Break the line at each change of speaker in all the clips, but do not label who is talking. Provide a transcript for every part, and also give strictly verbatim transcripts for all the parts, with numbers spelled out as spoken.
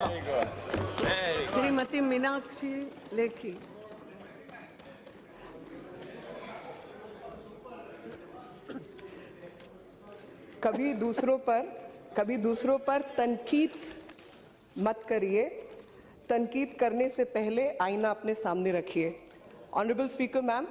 श्रीमती मीनाक्षी लेखी।
कभी दूसरों पर कभी दूसरों पर तनकीद मत करिए, तनकीद करने से पहले आईना अपने सामने रखिए। ऑनरेबल स्पीकर मैम,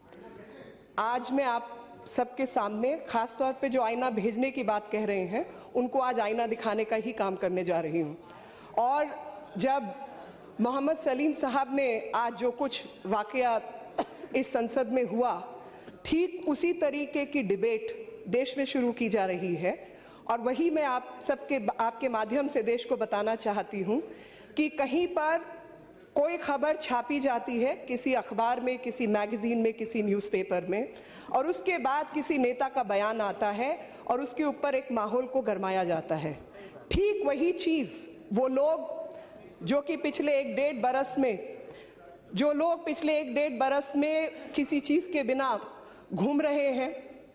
आज मैं आप सबके सामने खास तौर पे जो आईना भेजने की बात कह रहे हैं उनको आज आईना दिखाने का ही काम करने जा रही हूँ। और जब मोहम्मद सलीम साहब ने आज जो कुछ वाकया इस संसद में हुआ, ठीक उसी तरीके की डिबेट देश में शुरू की जा रही है। और वही मैं आप सबके आपके माध्यम से देश को बताना चाहती हूँ कि कहीं पर कोई खबर छापी जाती है किसी अखबार में, किसी मैगजीन में, किसी न्यूज़पेपर में, और उसके बाद किसी नेता का बयान आता है और उसके ऊपर एक माहौल को गरमाया जाता है। ठीक वही चीज़ वो लोग जो कि पिछले एक डेढ़ बरस में जो लोग पिछले एक डेढ़ बरस में किसी चीज़ के बिना घूम रहे हैं,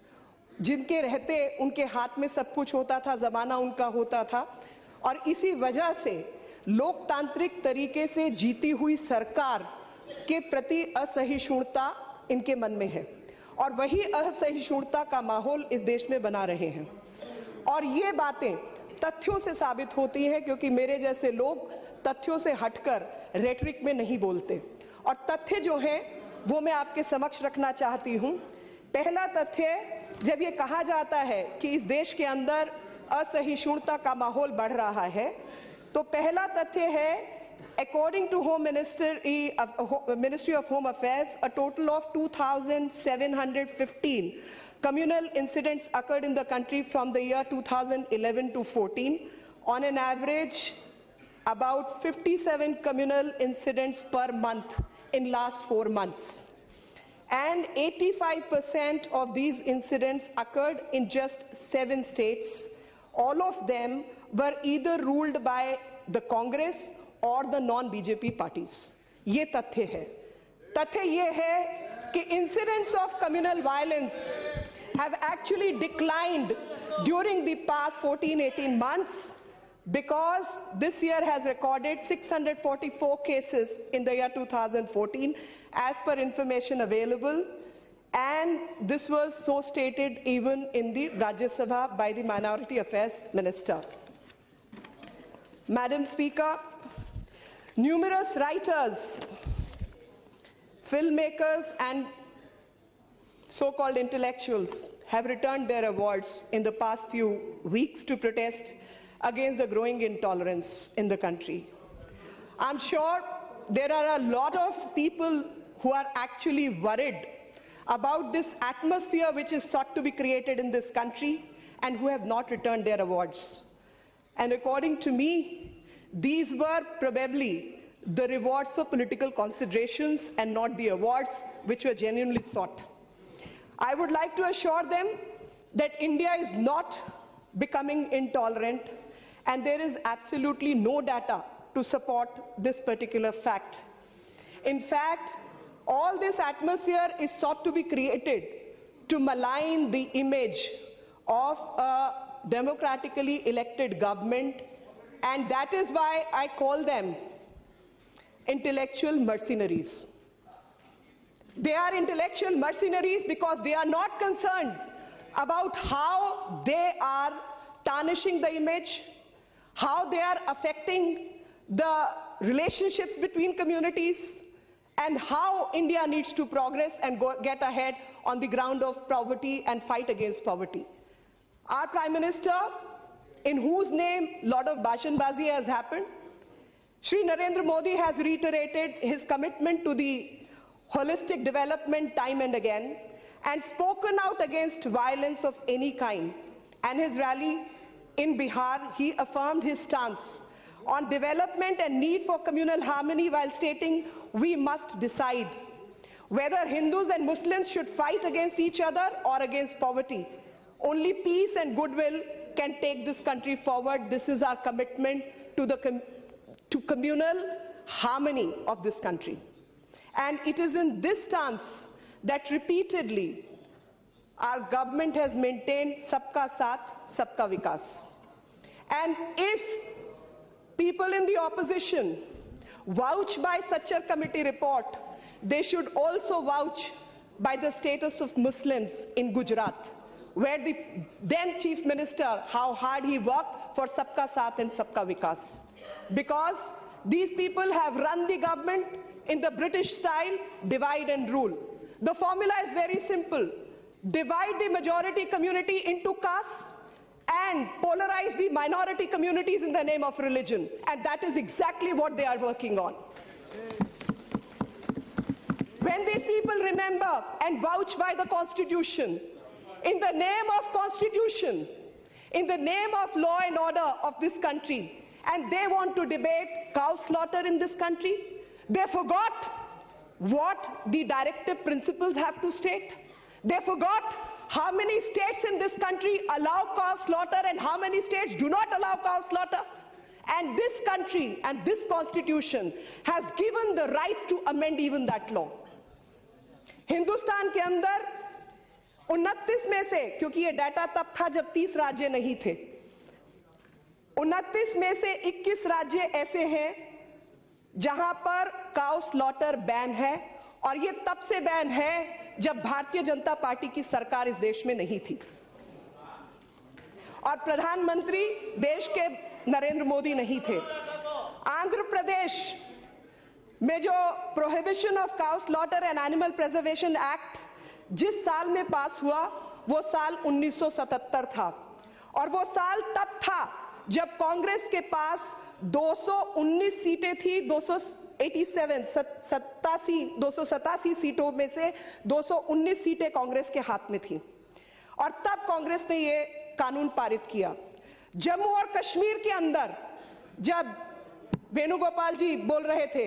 जिनके रहते उनके हाथ में सब कुछ होता था, ज़माना उनका होता था, और इसी वजह से लोकतांत्रिक तरीके से जीती हुई सरकार के प्रति असहिष्णुता इनके मन में है, और वही असहिष्णुता का माहौल इस देश में बना रहे हैं। और ये बातें तथ्यों से साबित होती हैं, क्योंकि मेरे जैसे लोग तथ्यों से हटकर रेटरिक में नहीं बोलते। और तथ्य जो हैं वो मैं आपके समक्ष रखना चाहती हूँ। पहला तथ्य, जब ये कहा जाता है कि इस देश के अंदर असहिष्णुता का माहौल बढ़ रहा है, तो पहला तथ्य है, according to home minister ministry of home affairs, a total of two thousand seven hundred fifteen communal incidents occurred in the country from the year two thousand eleven to fourteen. On an average, about fifty-seven communal incidents per month in last four months. And eighty-five percent of these incidents occurred in just seven states. All of them were either ruled by the Congress or the non-B J P parties. ये तथ्य है। तथ्य ये है कि incidents of communal violence have actually declined during the past fourteen eighteen months, because this year has recorded six hundred forty-four cases in the year two thousand fourteen as per information available, and this was so stated even in the Rajya Sabha by the Minority Affairs Minister. Madam Speaker, numerous writers, filmmakers and so-called intellectuals have returned their awards in the past few weeks to protest against the growing intolerance in the country. I'm sure there are a lot of people who are actually worried about this atmosphere which is sought to be created in this country and who have not returned their awards. And according to me, these were probably the rewards for political considerations and not the awards which were genuinely sought. I would like to assure them that India is not becoming intolerant, and there is absolutely no data to support this particular fact. In fact, all this atmosphere is sought to be created to malign the image of a democratically elected government, and that is why I call them intellectual mercenaries. They are intellectual mercenaries because they are not concerned about how they are tarnishing the image, how they are affecting the relationships between communities, and how India needs to progress and go, get ahead on the ground of poverty and fight against poverty. Our Prime Minister, in whose name a lot of bashanbazi has happened, Shri Narendra Modi has reiterated his commitment to the holistic development time and again, and spoken out against violence of any kind. And his rally in Bihar, he affirmed his stance on development and need for communal harmony while stating we must decide whether Hindus and Muslims should fight against each other or against poverty. Only peace and goodwill can take this country forward. This is our commitment to the com to communal harmony of this country. And it is in this stance that repeatedly our government has maintained Sabka Saath, Sabka Vikas. And if people in the opposition vouch by such a committee report, they should also vouch by the status of Muslims in Gujarat, where the then Chief Minister, how hard he worked for Sabka Saath and Sabka Vikas. Because these people have run the government in the British style, divide and rule. The formula is very simple. Divide the majority community into castes and polarize the minority communities in the name of religion. And that is exactly what they are working on. When these people remember and vouch by the Constitution, in the name of Constitution, in the name of law and order of this country, and they want to debate cow slaughter in this country, they forgot what the directive principles have to state. They forgot how many states in this country allow cow slaughter and how many states do not allow cow slaughter. And this country and this Constitution has given the right to amend even that law. Hindustan के अंदर उनतीस में से, क्योंकि ये data तब था जब तीस राज्य नहीं थे, उनतीस में से इक्कीस राज्य ऐसे हैं जहां पर काउ स्लॉटर बैन है, और ये तब से बैन है जब भारतीय जनता पार्टी की सरकार इस देश में नहीं थी और प्रधानमंत्री देश के नरेंद्र मोदी नहीं थे। आंध्र प्रदेश में जो prohibition of cow slaughter and animal preservation act जिस साल में पास हुआ, वो साल उन्नीस सौ सतहत्तर था, और वो साल तब था जब कांग्रेस के पास दो सौ उन्नीस सीटें थी, दो सौ सतासी दो सौ सतासी सीटों में से दो सौ उन्नीस सीटें कांग्रेस के हाथ में थी, और तब कांग्रेस ने ये कानून पारित किया। जम्मू और कश्मीर के अंदर जब वेणुगोपाल जी बोल रहे थे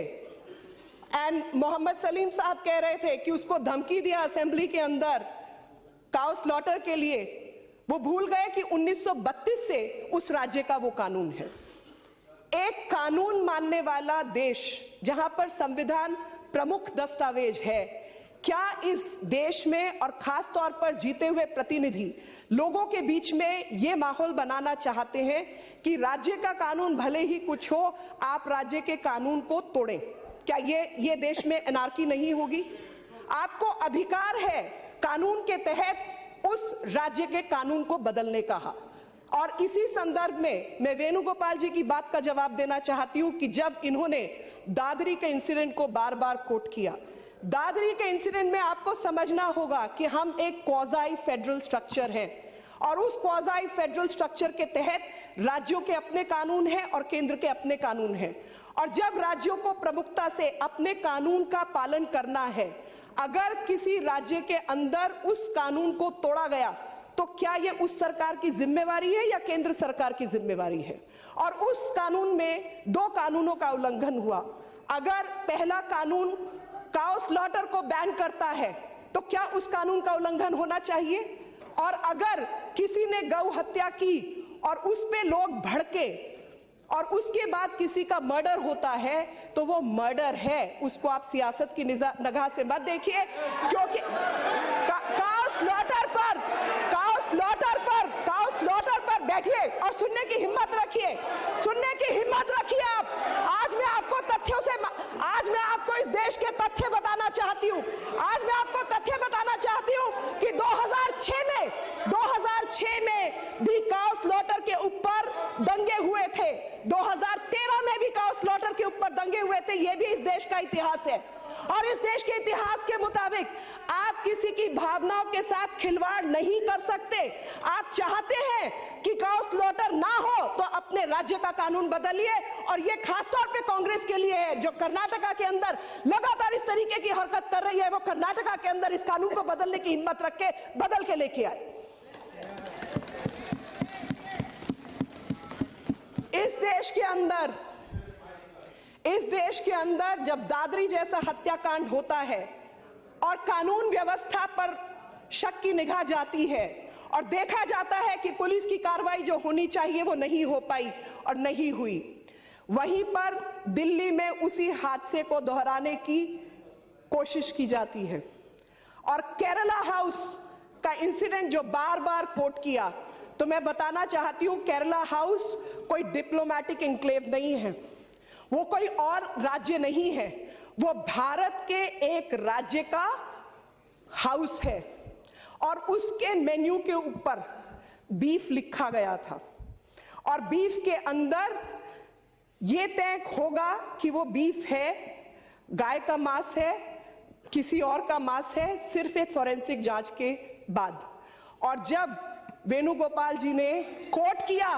एंड मोहम्मद सलीम साहब कह रहे थे कि उसको धमकी दिया असेंबली के अंदर काउ स्लॉटर के लिए, वो भूल गए कि उन्नीस सौ बत्तीस से उस राज्य का वो कानून है। एक कानून मानने वाला देश जहां पर संविधान प्रमुख दस्तावेज है, क्या इस देश में और खास तौर पर जीते हुए प्रतिनिधि लोगों के बीच में ये माहौल बनाना चाहते हैं कि राज्य का कानून भले ही कुछ हो, आप राज्य के कानून को तोड़ें? क्या ये ये देश में एनार्की नहीं होगी? आपको अधिकार है कानून के तहत उस राज्य के कानून को बदलने का। और इसी संदर्भ में मैं वेणुगोपाल जी की बात का जवाब देना चाहती हूं कि जब इन्होंने दादरी के इंसिडेंट को बार बार कोट किया, दादरी के इंसिडेंट में आपको समझना होगा कि हम एक क्वाज़ाई फेडरल स्ट्रक्चर है, और उस क्वाज़ाई फेडरल स्ट्रक्चर के तहत राज्यों के अपने कानून हैं और केंद्र के अपने कानून हैं, और जब राज्यों को प्रमुखता से अपने कानून का पालन करना है, अगर किसी राज्य के अंदर उस कानून को तोड़ा गया तो क्या ये उस सरकार की जिम्मेवारी है या केंद्र सरकार की जिम्मेवारी है? और उस कानून में दो कानूनों का उल्लंघन हुआ। अगर पहला कानून काउ स्लॉटर को बैन करता है तो क्या उस कानून का उल्लंघन होना चाहिए? और अगर किसी ने गौ हत्या की और उस पे लोग भड़के और उसके बाद किसी का मर्डर होता है तो वो मर्डर है, उसको आप सियासत की निगाह से मत देखिए, क्योंकि काउ स्लॉटर पर काउ स्लॉटर पर काउ स्लॉटर पर बैठिए और सुनने की हिम्मत रखिए, सुनने की हिम्मत रखिए। आप आज मैं आपको तथ्यों से आज मैं आपको इस देश के तथ्य बताना चाहती हूँ आज मैं आपको तथ्य बताना चाहती हूँ कि दो हज़ार छह में दो हज़ार छह में भी काउ स्लॉटर के ऊपर दंगे हुए थे, दो हज़ार तेरह में भी काउ स्लॉटर के ऊपर दंगे हुए थे। यह भी इस देश का इतिहास है, और इस देश के इतिहास के मुताबिक आप किसी की भावनाओं के साथ खिलवाड़ नहीं कर सकते। आप चाहते हैं कि काउ स्लॉटर ना हो तो अपने राज्य का कानून बदलिए, और यह खासतौर पे कांग्रेस के लिए है जो कर्नाटका के अंदर लगातार इस तरीके की हरकत कर रही है। वो कर्नाटका के अंदर इस कानून को बदलने की हिम्मत रख के बदल के लेके आए। इस देश के अंदर इस देश के अंदर जब दादरी जैसा हत्याकांड होता है और कानून व्यवस्था पर शक की निगाह जाती है और देखा जाता है कि पुलिस की कार्रवाई जो होनी चाहिए वो नहीं हो पाई और नहीं हुई, वहीं पर दिल्ली में उसी हादसे को दोहराने की कोशिश की जाती है। और केरला हाउस का इंसिडेंट जो बार बार कोट किया, तो मैं बताना चाहती हूं केरला हाउस कोई डिप्लोमेटिक एन्क्लेव नहीं है, वो कोई और राज्य नहीं है, वो भारत के एक राज्य का हाउस है और उसके मेन्यू के ऊपर बीफ लिखा गया था और बीफ के अंदर ये तय होगा कि वो बीफ है, गाय का मांस है, किसी और का मांस है, सिर्फ एक फॉरेंसिक जांच के बाद। और जब वेणुगोपाल जी ने कोट किया,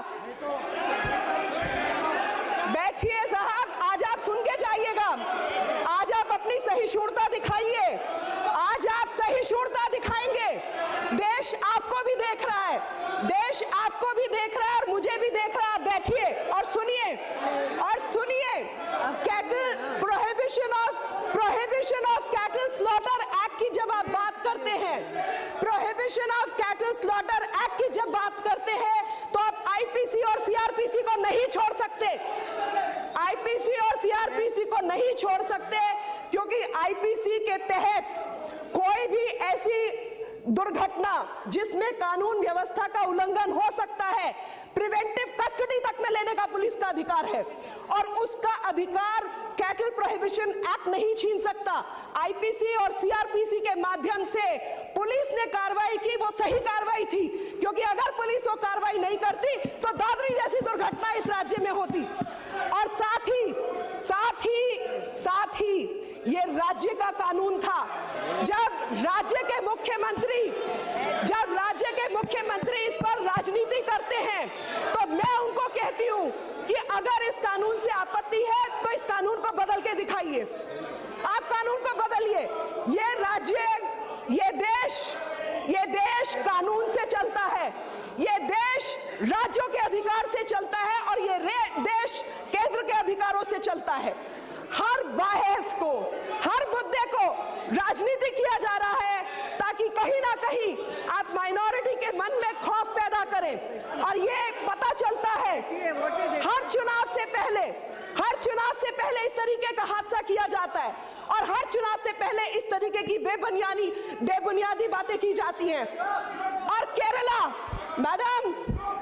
बैठिए साहब, आज आप सुन के जाइएगा, आज आप अपनी सहिष्णुता दिखाइए, आज आप सहिष्णुता दिखाएंगे। देश आपको भी देख रहा है, देश आपको भी देख रहा है और मुझे भी देख रहा है। आप बैठिए और सुनिए और सुनिए cattle prohibition of prohibition of cattle slaughter act की जब आप बात करते हैं, prohibition of cattle slaughter act की जब बात करते हैं तो आप आईपीसी और सीआरपीसी को नहीं छोड़ सकते, आईपीसी और सीआरपीसी को नहीं छोड़ सकते, क्योंकि आईपीसी के तहत कोई भी ऐसी दुर्घटना जिसमें कानून व्यवस्था का उल्लंघन हो सकता है, प्रिवेंटिव कस्टडी तक में लेने का पुलिस का अधिकार है और उसका अधिकार कैटल प्रोहिबिशन एक्ट नहीं छीन सकता। आईपीसी और सीआरपीसी के माध्यम से पुलिस ने कार्रवाई की, वो सही कार्रवाई थी, क्योंकि अगर पुलिस वो कार्रवाई नहीं करती तो दादरी जैसी दुर्घटना इस राज्य में होती। और साथ ही साथ ही साथ ही ये राज्य का कानून था। जब राज्य के मुख्यमंत्री जब राज्य के मुख्यमंत्री इस पर राजनीति करते हैं तो मैं उनको कहती हूं कि अगर इस कानून से आपत्ति है तो इस कानून को बदल के दिखाइए, आप कानून को बदलिए। ये राज्य, ये देश ये देश कानून से चलता है, ये देश राज्यों के अधिकार से चलता है और ये देश केंद्र के अधिकारों से चलता है। हर बहस को, हर मुद्दे को राजनीति किया जा रहा है ताकि कहीं ना कहीं आप माइनॉरिटी के मन में खौफ पैदा करें। और ये पता चलता है हर चुनाव से पहले हर चुनाव से पहले इस तरीके का हादसा किया जाता है और हर चुनाव से पहले इस तरीके की बेबुनियादी बेबुनियादी बातें की जाती हैं। और Kerala, madam,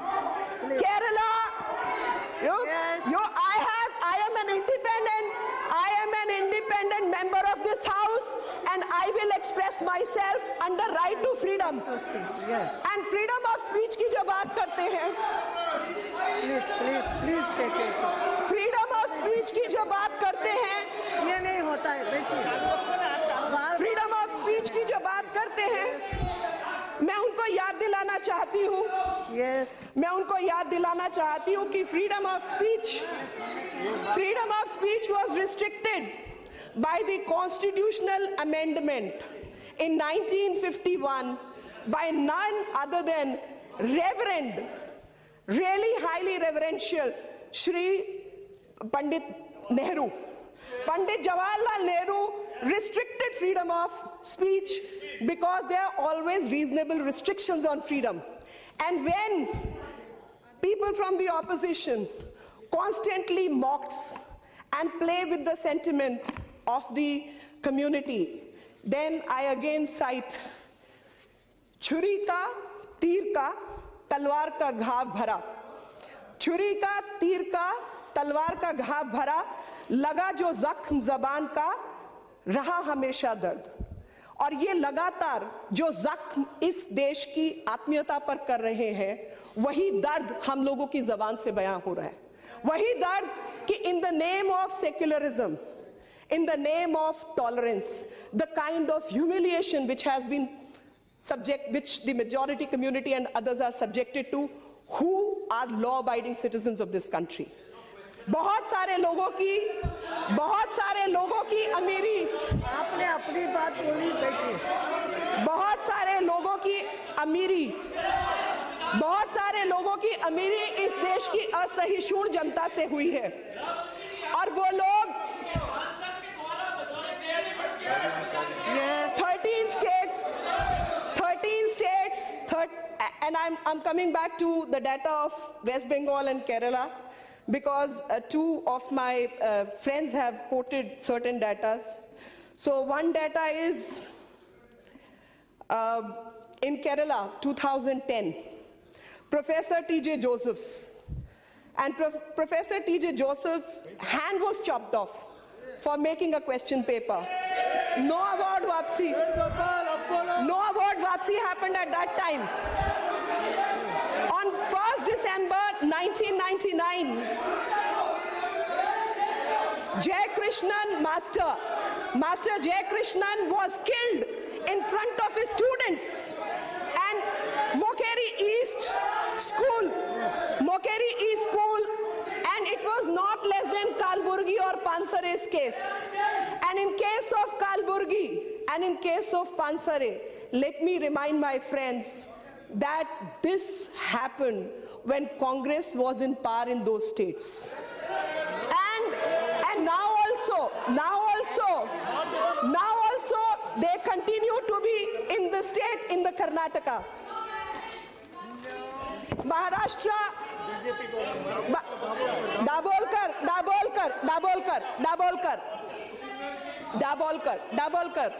Kerala, you, you, I have, I am an independent, I am an independent member of this house, and I will express myself under right to freedom. And freedom of speech की जो बात करते हैं,
प्लीज प्लीज प्लीज देखिए,
freedom of speech की जो बात करते हैं,
ये नहीं होता है बेटी।
फ्रीडम ऑफ स्पीच की जो बात करते हैं, मैं उनको याद दिलाना चाहती हूँ
yes.
मैं उनको याद दिलाना चाहती हूँ कि freedom of speech freedom of speech was restricted by the constitutional amendment in nineteen fifty-one by none other than Reverend, really highly reverential Shri Pandit Nehru. Pandit Jawaharlal Nehru restricted freedom of speech because there are always reasonable restrictions on freedom. And when people from the opposition constantly mocks and play with the sentiment of the community, then I again cite छुरी का, तीर का, तलवार का घाव भरा. छुरी का, तीर का, तलवार का घाव भरा, लगा जो जख्म जबान का, रहा हमेशा दर्द. और ये लगातार जो जख्म इस देश की आत्मीयता पर कर रहे हैं, वही दर्द हम लोगों की जबान से बयां हो रहा है. वही दर्द कि in the name of secularism, in the name of tolerance, the kind of humiliation which has been subject, which the majority community and others are subjected to, who are law-abiding citizens of this country. बहुत सारे लोगों की, बहुत सारे लोगों की अमीरी,
आपने अपनी बात बोली बेटी.
बहुत सारे लोगों की अमीरी, बहुत सारे लोगों की अमीरी इस देश की असहिष्णु जनता से हुई है. और वो लोग thirteen states, thirteen states, third, and I'm, I'm coming back to the data of West Bengal and Kerala because uh, two of my uh, friends have quoted certain data. So one data is uh, in Kerala, two thousand ten, Professor T J Joseph. And Prof Professor T J Joseph's hand was chopped off for making a question paper. No award Vapsi. No award Vapsi happened at that time. On first December nineteen ninety-nine, Jay Krishnan, Master, Master Jay Krishnan was killed in front of his students. And Mokeri East School, Mokeri East School, and it was not less than Kalburgi or Pansare's case. And in case of Kalburgi and in case of Pansare, let me remind my friends that this happened when Congress was in power in those states. And, and now also, now also, now also they continue to be in the state, in the Karnataka. Maharashtra, ba Dabolkar, Dabolkar, Dabolkar, Dabolkar, Dabolkar, Dabolkar.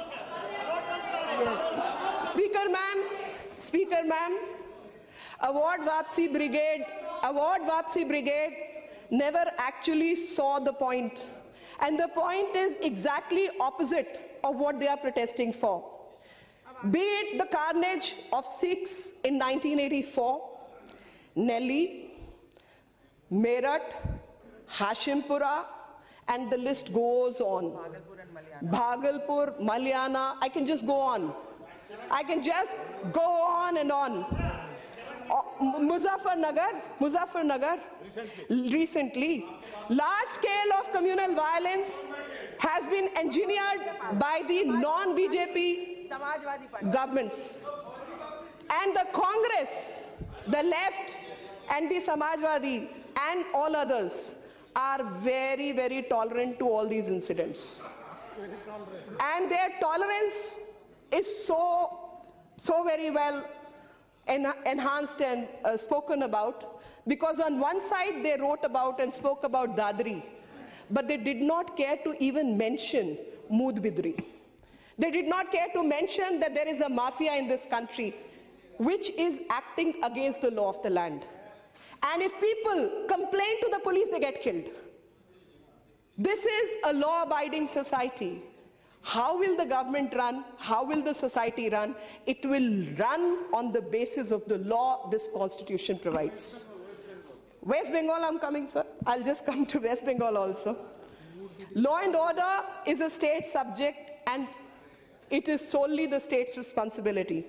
Speaker ma'am, Speaker ma'am, Award Vapsi Brigade, Award Vapsi Brigade never actually saw the point. And the point is exactly opposite of what they are protesting for. Be it the carnage of Sikhs in nineteen eighty-four, Nelly, Meerut, Hashimpura, and the list goes on. Bhagalpur, Malyana, I can just go on. I can just go on and on. Uh, Muzaffarnagar, Muzaffarnagar, recently, large scale of communal violence has been engineered by the non-B J P governments. And the Congress, the left and the Samajwadi and all others are very, very tolerant to all these incidents. And their tolerance is so, so very well en enhanced and uh, spoken about, because on one side they wrote about and spoke about Dadri, but they did not care to even mention Mood Bidri. They did not care to mention that there is a mafia in this country which is acting against the law of the land. And if people complain to the police, they get killed. This is a law-abiding society. How will the government run? How will the society run? It will run on the basis of the law this constitution provides. West Bengal, I'm coming, sir. I'll just come to West Bengal also. Law and order is a state subject, and it is solely the state's responsibility.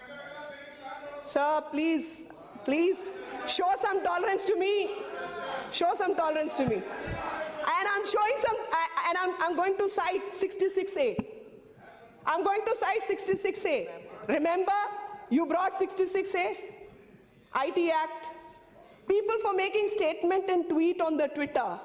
Sir, please, please, show some tolerance to me. Show some tolerance to me. And I'm showing some, and I'm, I'm going to cite sixty-six A. I'm going to cite sixty-six A. Remember, you brought sixty-six A, I T Act. People for making statement and tweet on the Twitter.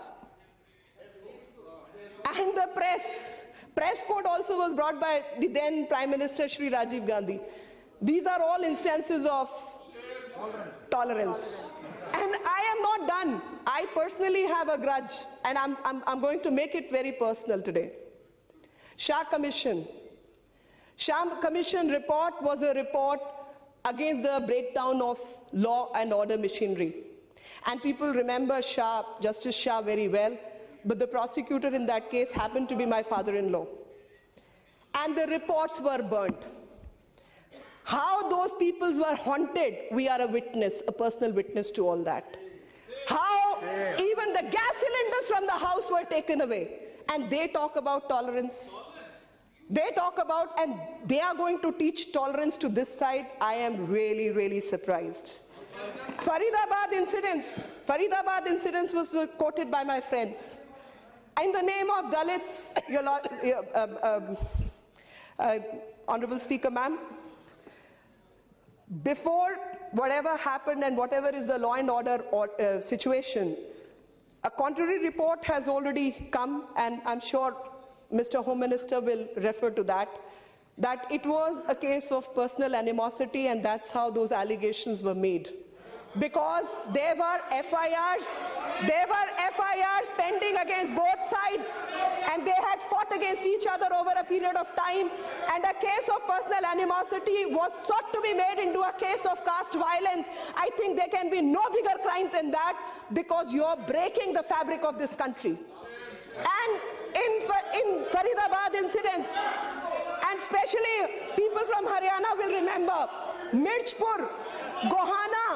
And the press. Press code also was brought by the then Prime Minister Shri Rajiv Gandhi. These are all instances of tolerance. And I am not done. I personally have a grudge, and I'm, I'm, I'm going to make it very personal today. Shah Commission. Shah Commission report was a report against the breakdown of law and order machinery. And people remember Shah, Justice Shah very well, but the prosecutor in that case happened to be my father-in-law. And the reports were burnt. How those peoples were haunted, we are a witness, a personal witness to all that. How even the gas cylinders from the house were taken away. And they talk about tolerance. They talk about, and they are going to teach tolerance to this side. I am really, really surprised. Faridabad incidents. Faridabad incidents was quoted by my friends. In the name of Dalits, your Lord, uh, um, uh, Honorable Speaker, ma'am, before whatever happened and whatever is the law and order or, uh, situation, a contrary report has already come, and I'm sure Mister Home Minister will refer to that, that it was a case of personal animosity, and that's how those allegations were made. because there were F I Rs, there were F I Rs pending against both sides, and they had fought against each other over a period of time, and a case of personal animosity was sought to be made into a case of caste violence. I think there can be no bigger crime than that, because you're breaking the fabric of this country. And in, in Faridabad incidents, and especially people from Haryana will remember, Mirchpur, Gohana,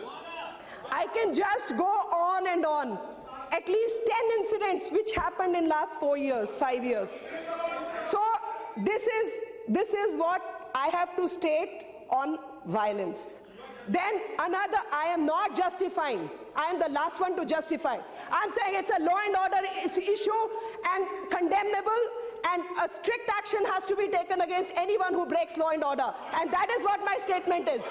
I can just go on and on. At least ten incidents which happened in last four years, five years. So this is, this is what I have to state on violence. Then another, I am not justifying. I am the last one to justify. I'm saying it's a law and order issue and condemnable, and a strict action has to be taken against anyone who breaks law and order. And that is what my statement is.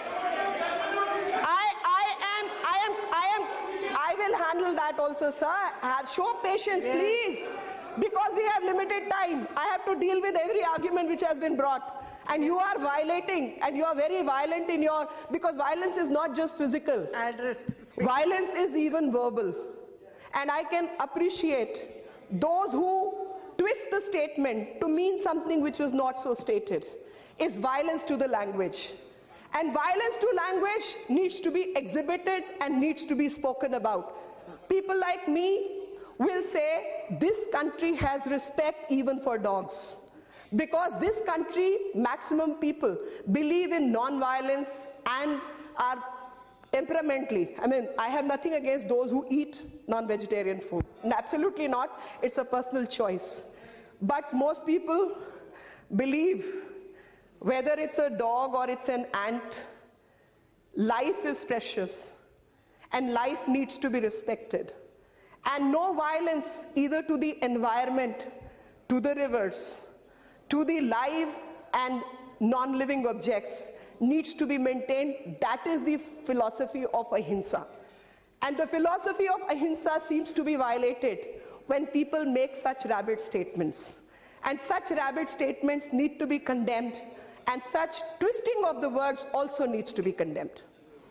I, I am, I am, I am, I will handle that also, sir. Have, show patience, yes, please. Because we have limited time. I have to deal with every argument which has been brought. And you are violating, and you are very violent in your, because violence is not just physical. Violence is even verbal. And I can appreciate those who twist the statement to mean something which was not so stated. Is violence to the language. And violence to language needs to be exhibited and needs to be spoken about. People like me will say this country has respect even for dogs. Because this country, maximum people believe in non-violence and are temperamentally, I mean, I have nothing against those who eat non-vegetarian food. Absolutely not. It's a personal choice. But most people believe, whether it's a dog or it's an ant, life is precious and life needs to be respected. And no violence either to the environment, to the rivers, to the live and non-living objects needs to be maintained. That is the philosophy of ahimsa. And the philosophy of ahimsa seems to be violated when people make such rabid statements. And such rabid statements need to be condemned, and such twisting of the words also needs to be condemned.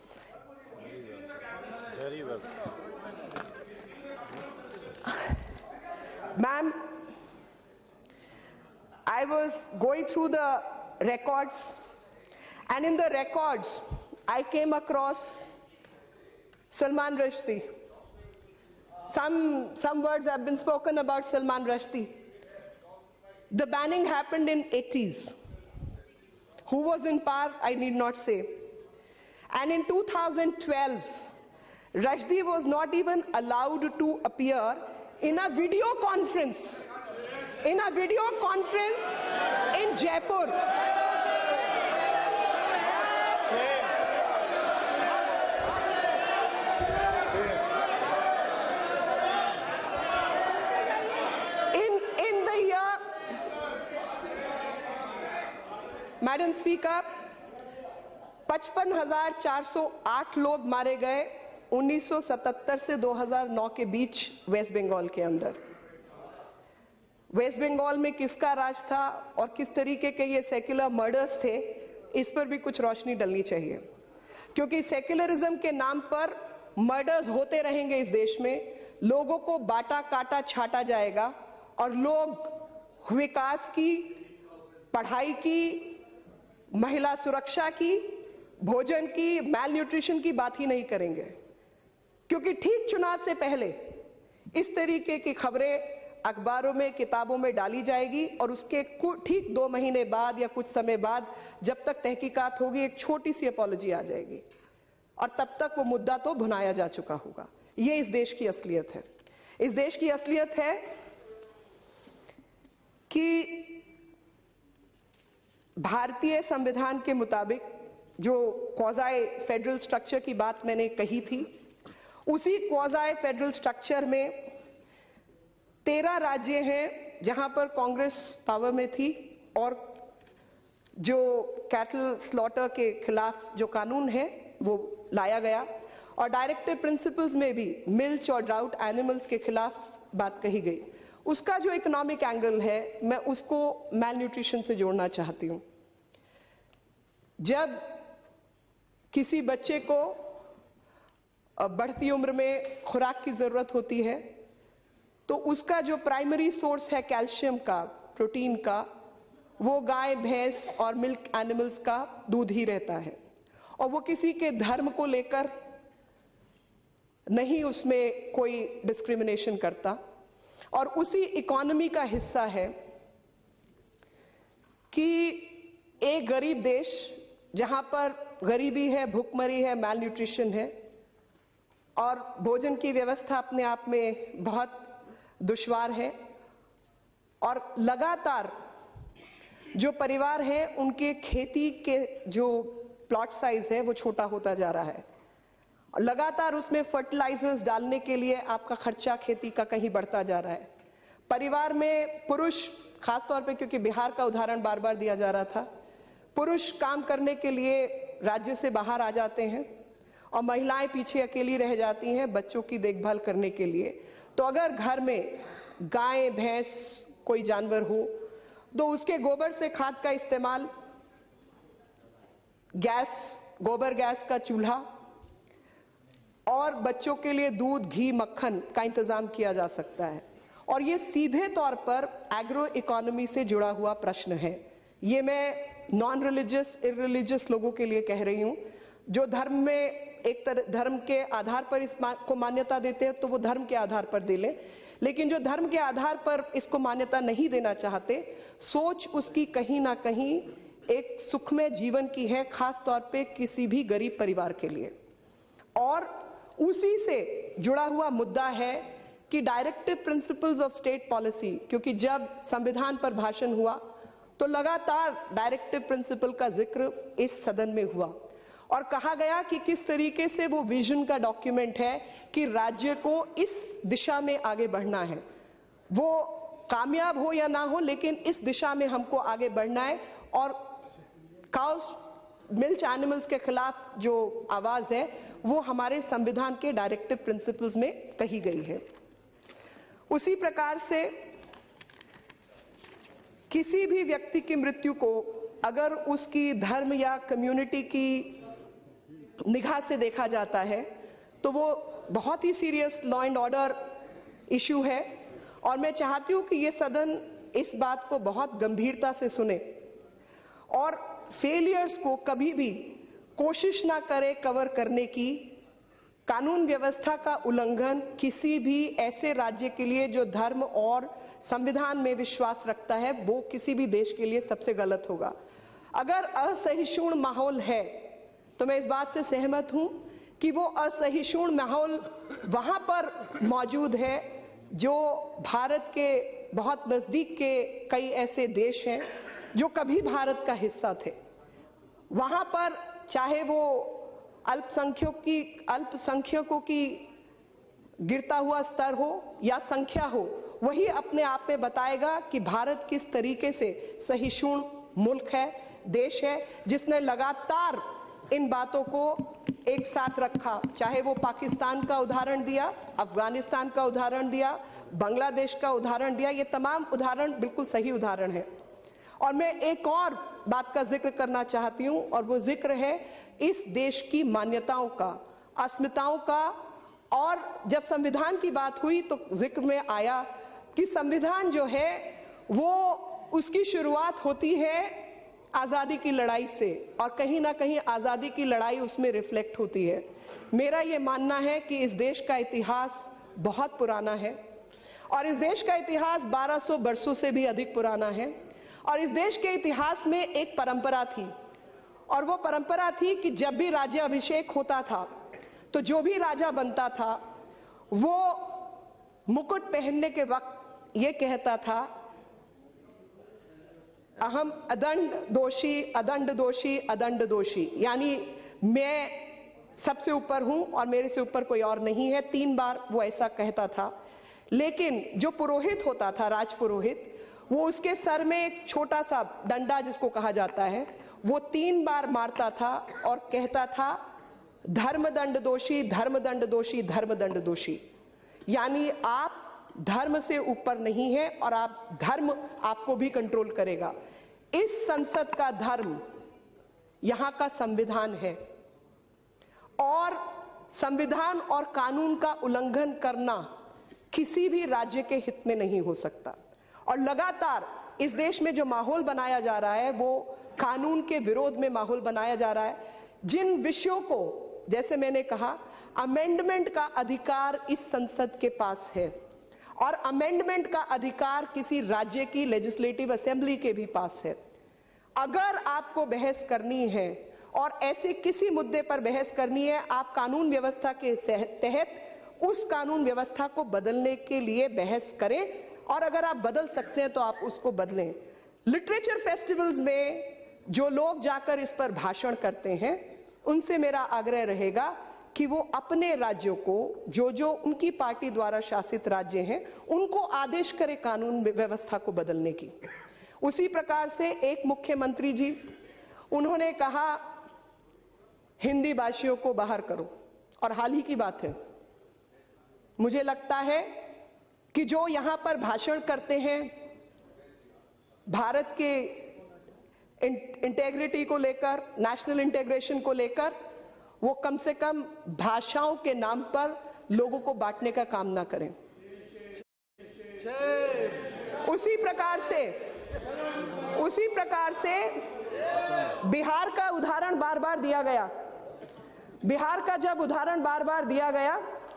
Very well.
Ma'am, I was going through the records, and in the records, I came across Salman Rushdie. Some, some words have been spoken about Salman Rushdie. The banning happened in eighties. Who was in power, I need not say. And in two thousand twelve, Rushdie was not even allowed to appear in a video conference. In a video conference in Jaipur. In, in the year, Madam Speaker, पचपन हजार चार सौ आठ लोग मारे गए उन्नीस सौ सतहत्तर से दो हज़ार नौ के बीच वेस्ट बंगाल के अंदर। वेस्ट बंगाल में किसका राज था और किस तरीके के ये सेक्युलर मर्डर्स थे, इस पर भी कुछ रोशनी डलनी चाहिए, क्योंकि सेक्युलरिज्म के नाम पर मर्डर्स होते रहेंगे इस देश में, लोगों को बांटा काटा छाटा जाएगा और लोग विकास की, पढ़ाई की, महिला सुरक्षा की, भोजन की, मैल न्यूट्रिशन की बात ही नहीं करेंगे, क्योंकि ठीक चुनाव से पहले इस तरीके की खबरें अखबारों में, किताबों में डाली जाएगी और उसके ठीक दो महीने बाद या कुछ समय बाद जब तक तहकीकात होगी एक छोटी सी अपॉलॉजी आ जाएगी और तब तक वो मुद्दा तो भुनाया जा चुका होगा। ये इस देश की असलियत है। इस देश की असलियत है कि भारतीय संविधान के मुताबिक जो क्वाज़ाई फेडरल स्ट्रक्चर की बात मैंने कही थी, उसी क्वाज़ाई फेडरल स्ट्रक्चर में तेरह राज्य हैं जहां पर कांग्रेस पावर में थी और जो कैटल स्लॉटर के खिलाफ जो कानून है वो लाया गया और डायरेक्टिव प्रिंसिपल्स में भी मिल्च और ड्राउट एनिमल्स के खिलाफ बात कही गई। उसका जो इकोनॉमिक एंगल है मैं उसको मैल न्यूट्रिशन से जोड़ना चाहती हूं। जब किसी बच्चे को बढ़ती उम्र में खुराक की जरूरत होती है, तो उसका जो प्राइमरी सोर्स है कैल्शियम का, प्रोटीन का, वो गाय, भैंस और मिल्क एनिमल्स का दूध ही रहता है। और वो किसी के धर्म को लेकर नहीं उसमें कोई डिस्क्रिमिनेशन करता, और उसी इकोनॉमी का हिस्सा है कि एक गरीब देश जहां पर गरीबी है, भूखमरी है, मैल न्यूट्रिशन है और भोजन की व्यवस्था अपने आप में बहुत दुश्वार है, और लगातार जो परिवार है उनके खेती के जो प्लॉट साइज है वो छोटा होता जा रहा है, और लगातार उसमें फर्टिलाइजर्स डालने के लिए आपका खर्चा खेती का कहीं बढ़ता जा रहा है। परिवार में पुरुष, खासतौर पे क्योंकि बिहार का उदाहरण बार बार दिया जा रहा था, पुरुष काम करने के लिए राज्य से बाहर आ जाते हैं और महिलाएं पीछे अकेली रह जाती हैं बच्चों की देखभाल करने के लिए। तो अगर घर में गाय, भैंस, कोई जानवर हो तो उसके गोबर से खाद का इस्तेमाल, गैस, गोबर गैस का चूल्हा और बच्चों के लिए दूध, घी, मक्खन का इंतजाम किया जा सकता है। और ये सीधे तौर पर एग्रो इकोनॉमी से जुड़ा हुआ प्रश्न है। ये मैं नॉन रिलीजियस, इररिलीजियस लोगों के लिए कह रही हूं। जो धर्म में एक तरह धर्म के आधार पर इस को मान्यता देते हैं तो वो धर्म के आधार पर दे लें, लेकिन जो धर्म के आधार पर इसको मान्यता नहीं देना चाहते, सोच उसकी कहीं ना कहीं एक सुखमय जीवन की है, खास तौर पे किसी भी गरीब परिवार के लिए। और उसी से जुड़ा हुआ मुद्दा है कि directive principles of state policy, क्योंकि जब संविधान पर भाषण हुआ तो लगातार डायरेक्टिव प्रिंसिपल का जिक्र इस सदन में हुआ और कहा गया कि किस तरीके से वो विजन का डॉक्यूमेंट है कि राज्य को इस दिशा में आगे बढ़ना है। वो कामयाब हो या ना हो, लेकिन इस दिशा में हमको आगे बढ़ना है। और काउस, मिल्क एनिमल्स के खिलाफ जो आवाज है वो हमारे संविधान के डायरेक्टिव प्रिंसिपल्स में कही गई है। उसी प्रकार से किसी भी व्यक्ति की मृत्यु को अगर उसकी धर्म या कम्युनिटी की निगाह से देखा जाता है तो वो बहुत ही serious law and order issue है। और मैं चाहती हूं कि ये सदन इस बात को बहुत गंभीरता से सुने और फेलियर्स को कभी भी कोशिश ना करे कवर करने की। कानून व्यवस्था का उल्लंघन किसी भी ऐसे राज्य के लिए जो धर्म और संविधान में विश्वास रखता है, वो किसी भी देश के लिए सबसे गलत होगा। अगर असहिष्णु माहौल है तो मैं इस बात से सहमत हूं कि वो असहिष्णु माहौल वहां पर मौजूद है जो भारत के बहुत नजदीक के कई ऐसे देश हैं जो कभी भारत का हिस्सा थे। वहां पर चाहे वो अल्पसंख्यकों की अल्पसंख्यकों की गिरता हुआ स्तर हो या संख्या हो, वही अपने आप में बताएगा कि भारत किस तरीके से सहिष्णु मुल्क है, देश है, जिसने लगातार इन बातों को एक साथ रखा। चाहे वो पाकिस्तान का उदाहरण दिया, अफगानिस्तान का उदाहरण दिया, बांग्लादेश का उदाहरण दिया, ये तमाम उदाहरण बिल्कुल सही उदाहरण है। और मैं एक और बात का जिक्र करना चाहती हूं और वो जिक्र है इस देश की मान्यताओं का, अस्मिताओं का। और जब संविधान की बात हुई तो जिक्र में आया कि संविधान जो है वो उसकी शुरुआत होती है आजादी की लड़ाई से और कहीं ना कहीं आजादी की लड़ाई उसमें रिफ्लेक्ट होती है। मेरा ये मानना है कि इस देश का इतिहास बहुत पुराना है और इस देश का इतिहास बारह सौ वर्षों से भी अधिक पुराना है। और इस देश के इतिहास में एक परंपरा थी और वो परंपरा थी कि जब भी राज्याभिषेक होता था तो जो भी राजा बनता था वो मुकुट पहनने के वक्त ये कहता था, अहम अदंड दोषी, अदंड दोषी, अदंड दोषी, यानी मैं सबसे ऊपर हूं और मेरे से ऊपर कोई और नहीं है। तीन बार वो ऐसा कहता था। लेकिन जो पुरोहित होता था, राज पुरोहित, वो उसके सर में एक छोटा सा डंडा जिसको कहा जाता है वो तीन बार मारता था और कहता था, धर्मदंड दोषी, धर्मदंड दोषी, धर्मदंड दोषी। यानी आप धर्म से ऊपर नहीं है और आप धर्म आपको भी कंट्रोल करेगा। इस संसद का धर्म यहां का संविधान है और संविधान और कानून का उल्लंघन करना किसी भी राज्य के हित में नहीं हो सकता। और लगातार इस देश में जो माहौल बनाया जा रहा है वो कानून के विरोध में माहौल बनाया जा रहा है। जिन विषयों को, जैसे मैंने कहा, अमेंडमेंट का अधिकार इस संसद के पास है और अमेंडमेंट का अधिकार किसी राज्य की लेजिस्लेटिव असेंबली के भी पास है। अगर आपको बहस करनी है और ऐसे किसी मुद्दे पर बहस करनी है, आप कानून व्यवस्था के तहत उस कानून व्यवस्था को बदलने के लिए बहस करें और अगर आप बदल सकते हैं तो आप उसको बदलें। लिटरेचर फेस्टिवल्स में जो लोग जाकर इस पर भाषण करते हैं, उनसे मेरा आग्रह रहेगा कि वो अपने राज्यों को, जो जो उनकी पार्टी द्वारा शासित राज्य हैं, उनको आदेश करें कानून व्यवस्था को बदलने की। उसी प्रकार से एक मुख्यमंत्री जी, उन्होंने कहा हिंदी भाषियों को बाहर करो, और हाल ही की बात है। मुझे लगता है कि जो यहां पर भाषण करते हैं भारत के इंटेग्रिटी को लेकर, नेशनल इंटीग्रेशन को लेकर, वो कम से कम भाषाओं के नाम पर लोगों को बांटने का काम ना करें। उसी प्रकार से उसी प्रकार से बिहार का उदाहरण बार बार दिया गया। बिहार का जब उदाहरण बार बार दिया गया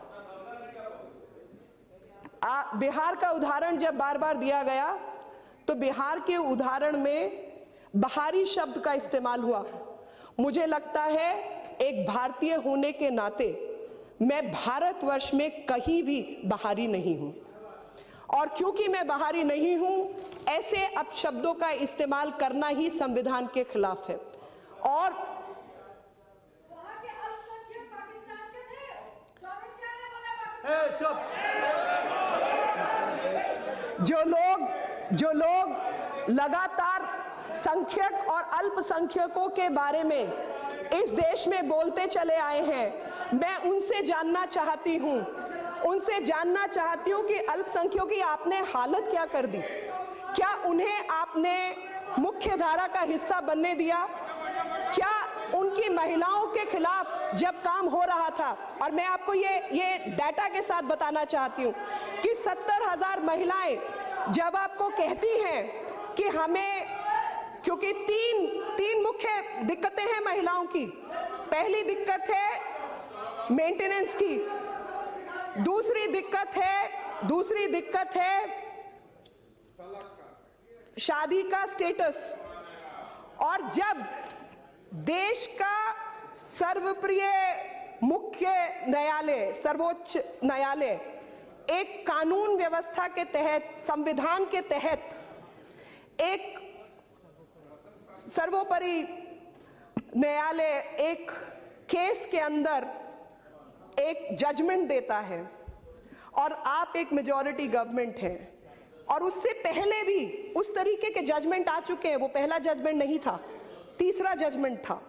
आ, बिहार का उदाहरण जब बार बार दिया गया तो बिहार के उदाहरण में बहारी शब्द का इस्तेमाल हुआ। मुझे लगता है एक भारतीय होने के नाते मैं भारतवर्ष में कहीं भी बहारी नहीं हूं, और क्योंकि मैं बहारी नहीं हूं, ऐसे अपशब्दों का इस्तेमाल करना ही संविधान के खिलाफ है। और जो लोग जो लोग लगातार संख्यक और अल्पसंख्यकों के बारे में इस देश में बोलते चले आए हैं, मैं उनसे जानना चाहती हूं उनसे जानना चाहती हूं कि अल्पसंख्यकों की आपने हालत क्या कर दी? क्या उन्हें आपने मुख्य धारा का हिस्सा बनने दिया? क्या उनकी महिलाओं के खिलाफ जब काम हो रहा था, और मैं आपको ये ये डाटा के साथ बताना चाहती हूं कि सत्तर हजार महिलाएं जब आपको कहती हैं कि हमें, क्योंकि तीन तीन मुख्य दिक्कतें हैं महिलाओं की। पहली दिक्कत है मेंटेनेंस की, दूसरी दिक्कत है दूसरी दिक्कत है शादी का स्टेटस, और जब देश का सर्वप्रिय मुख्य न्यायालय, सर्वोच्च न्यायालय, एक कानून व्यवस्था के तहत, संविधान के तहत एक सर्वोपरि न्यायालय एक केस के अंदर एक जजमेंट देता है, और आप एक मेजॉरिटी गवर्नमेंट है, और उससे पहले भी उस तरीके के जजमेंट आ चुके हैं। वो पहला जजमेंट नहीं था, तीसरा जजमेंट था।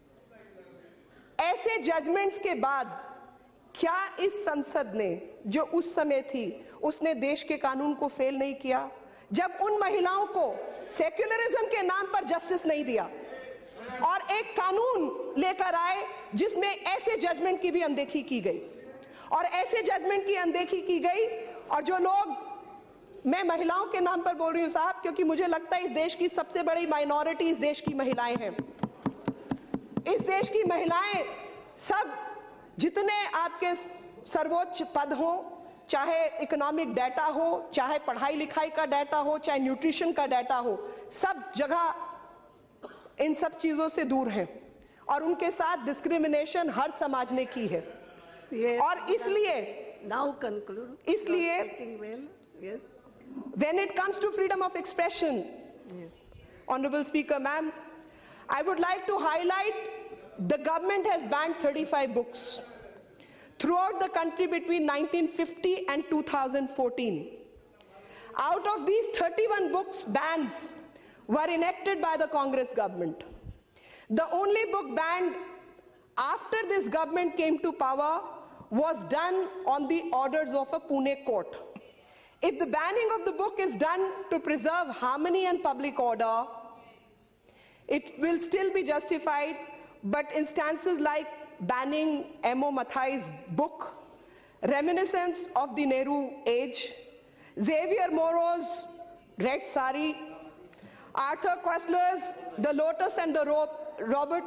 ऐसे जजमेंट्स के बाद क्या इस संसद ने, जो उस समय थी, उसने देश के कानून को फेल नहीं किया? जब उन महिलाओं को सेक्युलरिज्म के नाम पर जस्टिस नहीं दिया और एक कानून लेकर आए जिसमें ऐसे जजमेंट की भी अनदेखी की गई, और ऐसे जजमेंट की अनदेखी की गई, और जो लोग, मैं महिलाओं के नाम पर बोल रही हूं साहब, क्योंकि मुझे लगता है इस देश की सबसे बड़ी माइनॉरिटी इस देश की महिलाएं हैं। इस देश की महिलाएं सब, जितने आपके सर्वोच्च पद हो, चाहे इकोनॉमिक डाटा हो, चाहे पढ़ाई लिखाई का डाटा हो, चाहे न्यूट्रिशन का डाटा हो, सब जगह इन सब चीजों से दूर हैं, और उनके साथ डिस्क्रिमिनेशन हर समाज ने की है। और इसलिए
नाउ कंक्लूड
इसलिए
yes.
when it comes to freedom of expression,
Yes.
Honorable Speaker, ma'am, I would like to highlight the government has banned thirty-five books throughout the country between nineteen fifty and two thousand fourteen. Out of these thirty-one books, bans were enacted by the Congress government. The only book banned after this government came to power was done on the orders of a Pune court. If the banning of the book is done to preserve harmony and public order, it will still be justified, but instances like banning Emo Mathai's book, reminiscence of the Nehru age, Xavier Moro's Red Sari, Arthur Koestler's The Lotus and the Ro Robert,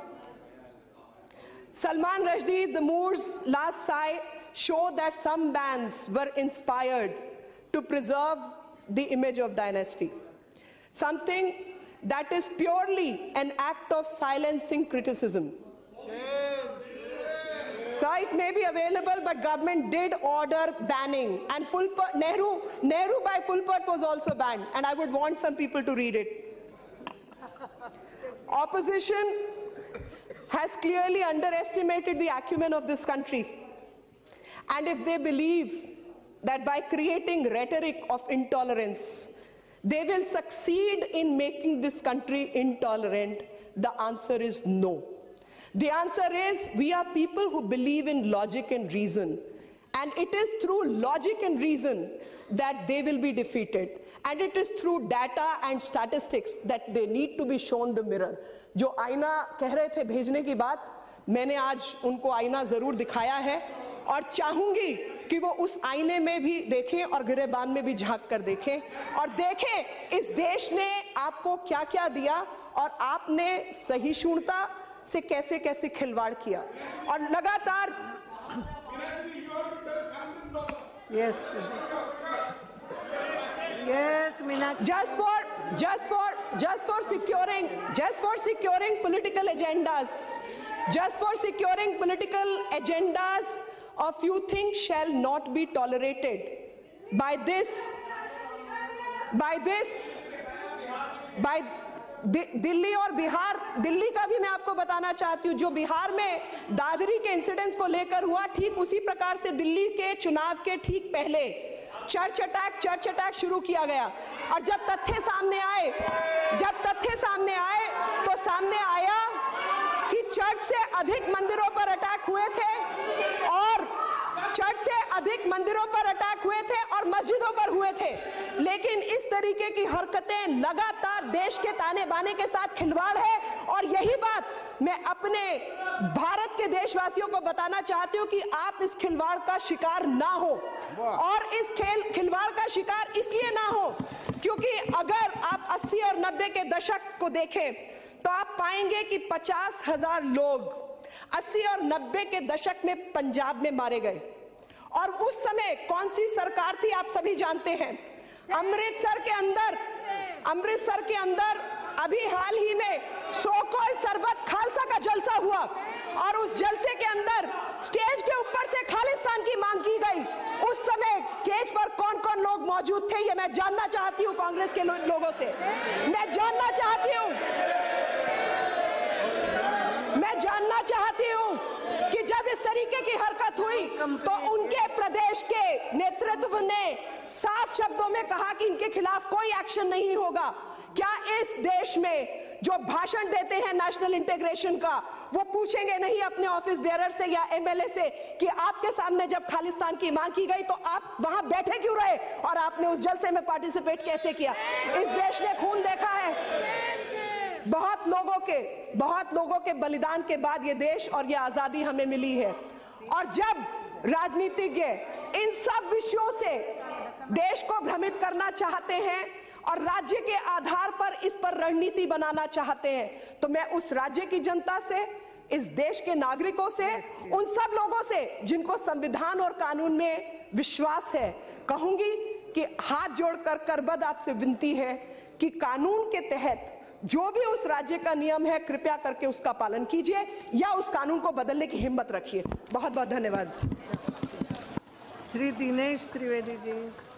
Salman Rushdie's The Moor's Last Sigh show that some bands were inspired to preserve the image of dynasty. Something that is purely an act of silencing criticism. So it may be available, but government did order banning. And Fulpert, Nehru, Nehru by Fulpert was also banned. And I would want some people to read it. Opposition has clearly underestimated the acumen of this country. And if they believe that by creating rhetoric of intolerance, they will succeed in making this country intolerant, the answer is no. The answer is we are people who believe in logic and reason. And it is through logic and reason that they will be defeated. And it is through data and statistics that they need to be shown the mirror. जो आईना कह रहे थे भेजने की बात, मैंने आज उनको आईना जरूर दिखाया है और चाहूंगी कि वो उस आईने में भी देखें और गिरेबान में भी झांक कर देखें और देखें इस देश ने आपको क्या क्या दिया और आपने सहिष्णुता से कैसे कैसे खिलवाड़ किया और लगातार
Yes. Yes, Meenakshi.
just for just for just for securing just for securing political agendas, just for securing political agendas of few things shall not be tolerated. By this, by this, by Delhi और बिहार, दिल्ली का भी मैं आपको बताना चाहती हूँ, जो बिहार में दादरी के इंसिडेंट्स को लेकर हुआ, ठीक उसी प्रकार से दिल्ली के चुनाव के ठीक पहले चर्च अटैक चर्च अटैक शुरू किया गया और जब तथ्य सामने आए जब तथ्य सामने आए तो सामने आया कि चर्च से अधिक मंदिरों पर अटैक हुए थे और चर्च से अधिक मंदिरों पर अटैक हुए थे और मस्जिदों पर हुए थे। लेकिन इस तरीके की हरकतें लगातार देश के ताने बाने के साथ खिलवाड़ है और यही बात मैं अपने भारत के देशवासियों को बताना चाहती हूं कि आप इस खिलवाड़ का शिकार ना हो और इस खेल खिलवाड़ का शिकार इसलिए ना हो क्योंकि अगर आप अस्सी और नब्बे के दशक को देखें तो आप पाएंगे कि पचास हजार लोग अस्सी और नब्बे के दशक में पंजाब में मारे गए और उस समय कौन सी सरकार थी आप सभी जानते हैं। अमृतसर के अंदर अमृतसर के अंदर अभी हाल ही में सोकॉल सरबत खालसा का जलसा हुआ और उस जलसे के अंदर स्टेज के ऊपर से खालिस्तान की मांग की गई। उस समय स्टेज पर कौन कौन लोग मौजूद थे ये मैं जानना चाहती हूं कांग्रेस के लो, लोगों से मैं जानना चाहती हूं मैं जानना चाहती हूं कि जब इस तरीके की हरकत हुई तो उनके प्रदेश के नेतृत्व ने साफ शब्दों में कहा कि इनके खिलाफ कोई एक्शन नहीं होगा। क्या इस देश में जो भाषण देते हैं नेशनल इंटीग्रेशन का वो पूछेंगे नहीं अपने ऑफिस बेयरर से या एमएलए से कि आपके सामने जब खालिस्तान की मांग की गई तो आप वहां बैठे क्यों रहे और आपने उस जलसे में पार्टिसिपेट कैसे किया। इस देश ने खून देखा है, बहुत लोगों के बहुत लोगों के बलिदान के बाद ये देश और ये आजादी हमें मिली है और जब राजनीतिज्ञ इन सब विषयों से देश को भ्रमित करना चाहते हैं और राज्य के आधार पर इस पर रणनीति बनाना चाहते हैं तो मैं उस राज्य की जनता से इस देश के नागरिकों से उन सब लोगों से जिनको संविधान और कानून में विश्वास है कहूंगी कि हाथ जोड़कर करबद्ध आपसे विनती है कि कानून के तहत जो भी उस राज्य का नियम है कृपया करके उसका पालन कीजिए या उस कानून को बदलने की हिम्मत रखिए। बहुत बहुत धन्यवाद।
श्री दिनेश त्रिवेदी जी।